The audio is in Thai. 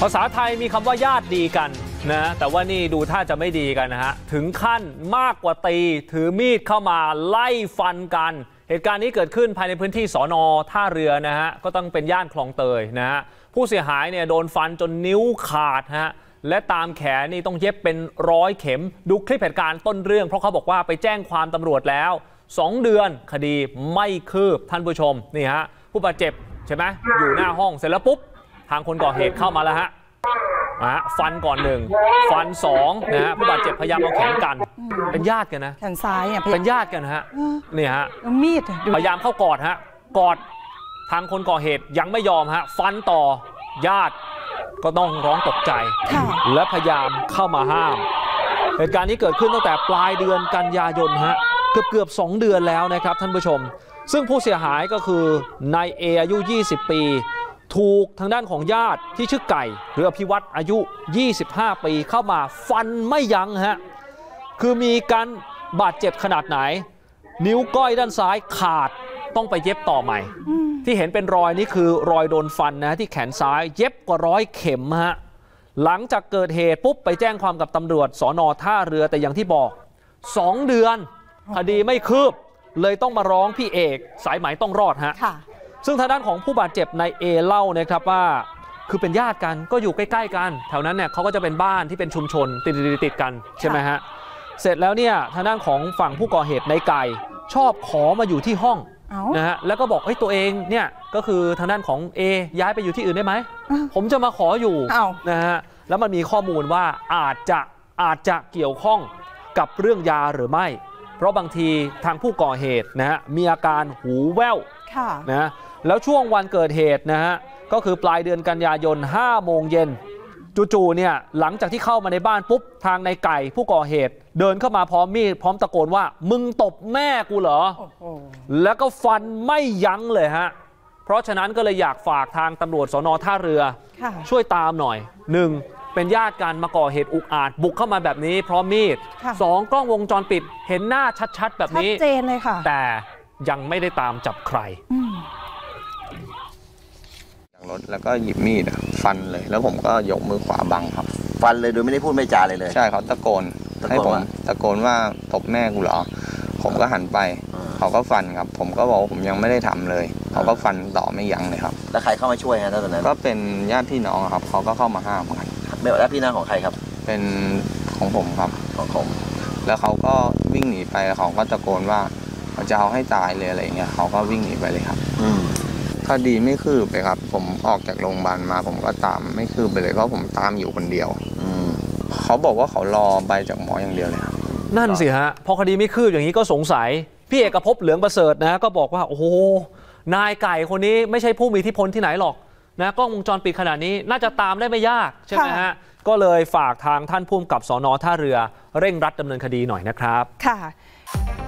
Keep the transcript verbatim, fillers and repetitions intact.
ภาษาไทยมีคำว่าญาติดีกันนะแต่ว่านี่ดูท่าจะไม่ดีกันนะฮะถึงขั้นมากกว่าตีถือมีดเข้ามาไล่ฟันกันเหตุการณ์นี้เกิดขึ้นภายในพื้นที่สน.ท่าเรือนะฮะก็ต้องเป็นย่านคลองเตยนะฮะผู้เสียหายเนี่ยโดนฟันจนนิ้วขาดฮะและตามแขนนี่ต้องเย็บเป็นร้อยเข็มดูคลิปเหตุการณ์ต้นเรื่องเพราะเขาบอกว่าไปแจ้งความตำรวจแล้วสองเดือนคดีไม่คืบท่านผู้ชมนี่ฮะผู้บาดเจ็บใช่ไหมอยู่หน้าห้องเสร็จแล้วปุ๊บทางคนก่อเหตุเข้ามาแล้วฮะฟันก่อนหนึ่งฟันสองนะฮะผู้บาดเจ็บพยายามเอาแขนกันเป็นญาติกันนะแขนซ้ายอ่ะเป็นญาติกันฮะนี่ฮะมีดพยายามเข้ากอดฮะกอดทางคนก่อเหตุยังไม่ยอมฮะฟันต่อญาติก็ต้องร้องตกใจและพยายามเข้ามาห้ามเหตุการณ์นี้เกิดขึ้นตั้งแต่ปลายเดือนกันยายนฮะเกือบเกือบสองเดือนแล้วนะครับท่านผู้ชมซึ่งผู้เสียหายก็คือนายเออายุยี่สิบปีถูกทางด้านของญาติที่ชื่อไก่หรืออภิวัตรอายุยี่สิบห้าปีเข้ามาฟันไม่ยั้งฮะคือมีการบาดเจ็บขนาดไหนนิ้วก้อยด้านซ้ายขาดต้องไปเย็บต่อใหม่ที่เห็นเป็นรอยนี่คือรอยโดนฟันนะที่แขนซ้ายเย็บกว่าร้อยเข็มฮะหลังจากเกิดเหตุปุ๊บไปแจ้งความกับตำรวจสน.ท่าเรือแต่อย่างที่บอกสองเดือนคดีไม่คืบเลยต้องมาร้องพี่เอกสายไหมต้องรอดฮะซึ่งทางด้านของผู้บาดเจ็บนายเอเล่านะครับว่าคือเป็นญาติกันก็อยู่ใกล้ๆกันแถวนั้นเนี่ยเขาก็จะเป็นบ้านที่เป็นชุมชนติดติดกันใช่ไหมฮะเสร็จแล้วเนี่ยทางด้านของฝั่งผู้ก่อเหตุนายไก่ชอบขอมาอยู่ที่ห้องนะฮะแล้วก็บอกเฮ้ยตัวเองเนี่ยก็คือทางด้านของเอย้ายไปอยู่ที่อื่นได้ไหมผมจะมาขออยู่นะฮะแล้วมันมีข้อมูลว่าอาจจะอาจจะเกี่ยวข้องกับเรื่องยาหรือไม่เพราะบางทีทางผู้ก่อเหตุนะฮะมีอาการหูแว่วนะแล้วช่วงวันเกิดเหตุนะฮะก็คือปลายเดือนกันยายนห้าโมงเย็นจู่ๆเนี่ยหลังจากที่เข้ามาในบ้านปุ๊บทางนายไก่ผู้ก่อเหตุเดินเข้ามาพร้อมมีดพร้อมตะโกนว่ามึงตบแม่กูเหรอแล้วก็ฟันไม่ยั้งเลยฮะเพราะฉะนั้นก็เลยอยากฝากทางตำรวจสน.ท่าเรือช่วยตามหน่อยหนึ่งเป็นญาติกันมาก่อเหตุอุกอาจบุกเข้ามาแบบนี้พร้อมมีดสองกล้องวงจรปิดเห็นหน้าชัดๆแบบนี้ชัดเจนเลยค่ะแต่ยังไม่ได้ตามจับใครจากรถแล้วก็หยิบมีดฟันเลยแล้วผมก็ยกมือขวาบังครับฟันเลยโดยไม่ได้พูดไม่จาเลยเลยใช่เขาตะโกนให้ผมตะโกนว่าตบแม่กูเหรอผมก็หันไปเขาก็ฟันครับผมก็บอกว่าผมยังไม่ได้ทำเลยเขาก็ฟันต่อไม่ยั้งเลยครับแล้วใครเข้ามาช่วยฮะตอนนั้นก็เป็นญาติพี่น้องครับเขาก็เข้ามาห้ามกันไม่ว่าญาติพี่น้องของใครครับเป็นของผมครับของผมแล้วเขาก็วิ่งหนีไปแล้วเขาก็ตะโกนว่าเขาจะเอาให้ตายเลยอะไรเงี้ยเขาก็วิ่งหนีไปเลยครับคดีไม่คืบเลยครับผมออกจากโรงพยาบาลมาผมก็ตามไม่คืบไปเลยเพราะผมตามอยู่คนเดียวเขาบอกว่าเขารอใบจากหมออย่างเดียวเลยครับนั่นสิฮะพอคดีไม่คืบอย่างนี้ก็สงสัยพี่เอกภพเหลืองประเสริฐนะก็บอกว่าโอ้โหนายไก่คนนี้ไม่ใช่ผู้มีอิทธิพลที่ไหนหรอกนะกล้องวงจรปิดขนาดนี้น่าจะตามได้ไม่ยากใช่ไหมฮะก็เลยฝากทางท่านผู้กำกับสน.ท่าเรือเร่งรัดดำเนินคดีหน่อยนะครับค่ะ